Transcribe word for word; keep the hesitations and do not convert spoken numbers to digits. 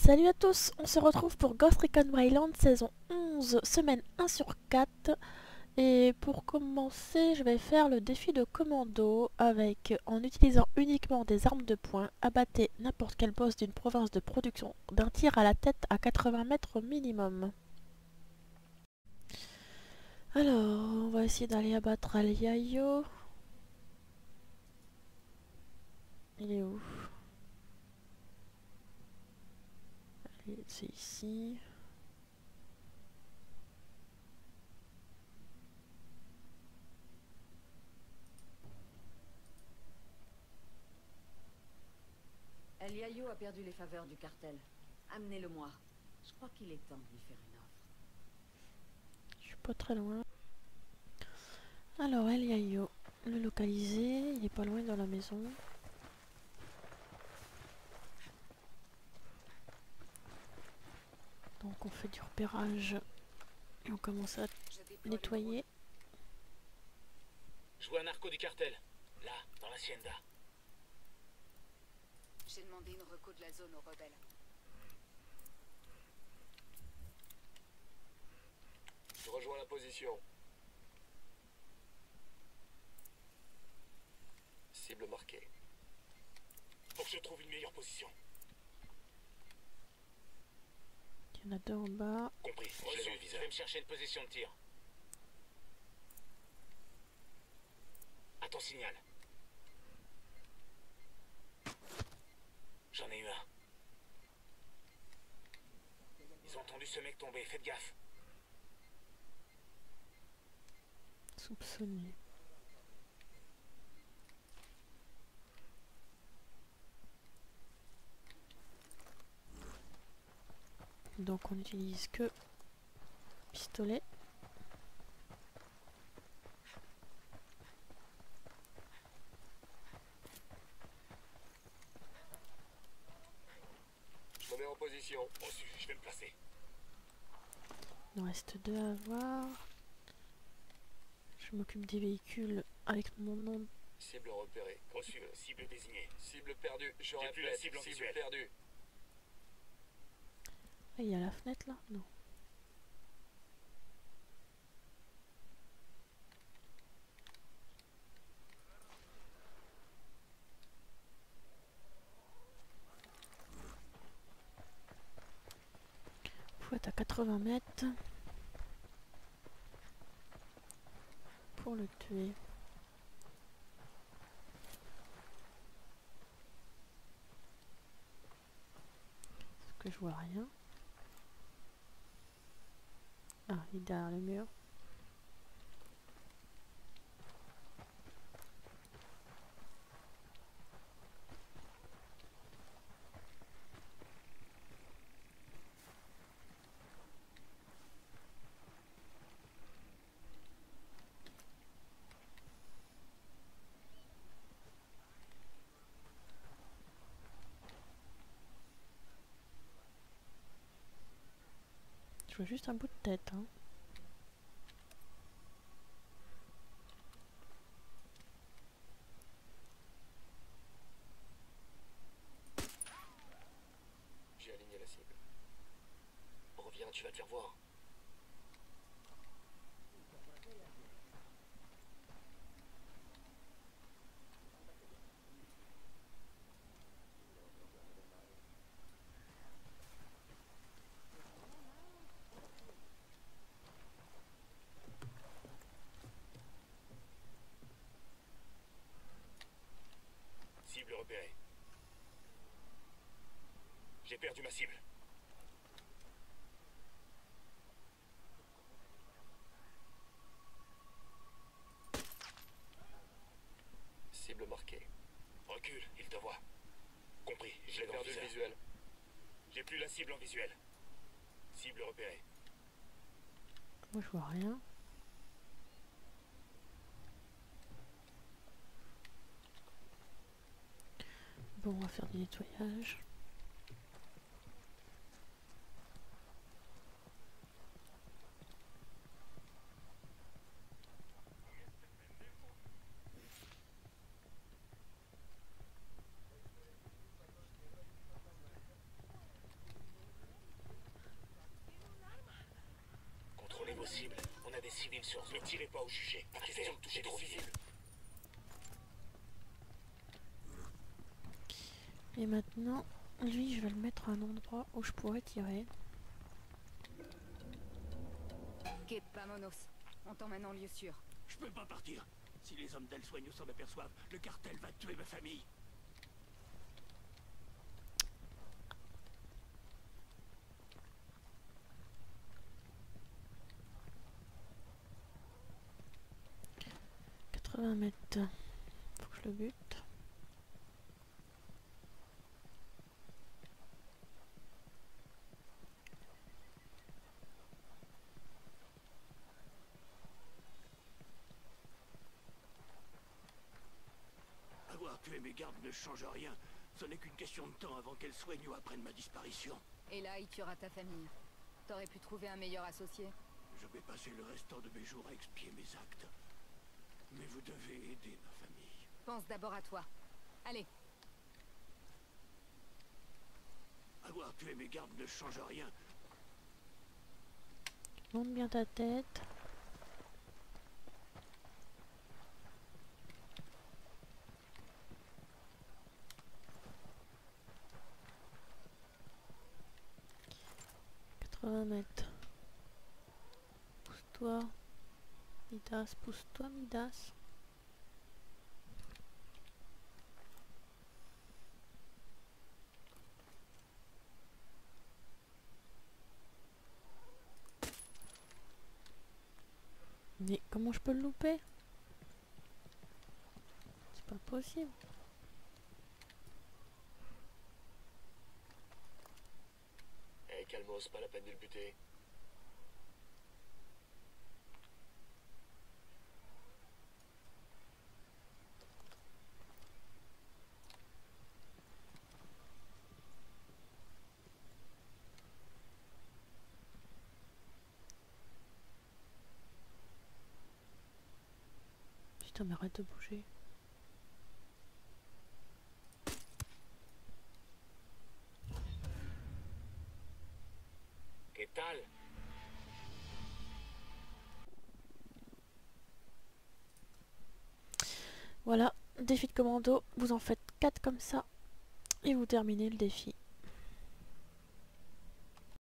Salut à tous, on se retrouve pour Ghost Recon Wildlands saison onze, semaine un sur quatre. Et pour commencer, je vais faire le défi de commando avec, en utilisant uniquement des armes de poing, abattez n'importe quel boss d'une province de production d'un tir à la tête à quatre-vingts mètres minimum. Alors, on va essayer d'aller abattre Aliayo. Il est où? Allez, c'est ici. El Yayo a perdu les faveurs du cartel. Amenez-le-moi. Je crois qu'il est temps de lui faire une offre. Je suis pas très loin. Alors, El Yayo, le localiser, il est pas loin dans la maison. Donc on fait du repérage et on commence à nettoyer. Je vois un narco du cartel, là, dans l'hacienda. J'ai demandé une reco de la zone aux rebelles. Je rejoins la position. Cible marquée. Faut que je trouve une meilleure position. Il y en a deux en bas. Compris, je l'ai vu le viseur. Je vais me chercher une position de tir. À ton signal. J'en ai eu un. Ils ont entendu ce mec tomber, faites gaffe. Soupçonné. Donc on n'utilise que pistolet. Je me mets en position. Reçu, je vais me placer. Il en reste deux à voir. Je m'occupe des véhicules avec mon nom. Cible repérée. Reçu, cible désignée. Cible perdue. Je répète, la cible, cible perdue. Ah, il y a la fenêtre là? Non. Faut être à quatre-vingts mètres pour le tuer. Parce que je vois rien. Ah, il est derrière le mur. Je vois juste un bout de tête, hein. J'ai aligné la cible. Reviens, tu vas te faire voir. Cible repérée. J'ai perdu ma cible. Cible marquée. Recule, il te voit. Compris, j'ai perdu le visuel. J'ai plus la cible en visuel. Cible repérée. Moi je vois rien. Bon, on va faire du nettoyage. ligne sur ne tirez pas au jugé. Pas question de toucher trop visible. Et maintenant, lui, je vais le mettre à un endroit où je pourrais tirer. Que vamonos. On t'emmène en lieu sûr. Je peux pas partir. Si les hommes d'El Sueño s'en aperçoivent, le cartel va tuer ma famille. quatre-vingts mètres. Faut que je le bute. Avoir tué mes gardes ne change rien. Ce n'est qu'une question de temps avant qu'El Sueño apprenne ma disparition. Et là, il tuera ta famille. T'aurais pu trouver un meilleur associé. Je vais passer le restant de mes jours à expier mes actes. Mais vous devez aider ma famille. Pense d'abord à toi. Allez. Avoir tué mes gardes ne change rien. Monte bien ta tête. quatre-vingts mètres. Pousse-toi. Midas, pousse-toi, Midas. Mais comment je peux le louper? C'est pas possible. Eh, hey, calmos, pas la peine de le buter. Putain, mais arrête de bouger. ¿Qué tal? Voilà, défi de commando. Vous en faites quatre comme ça. Et vous terminez le défi.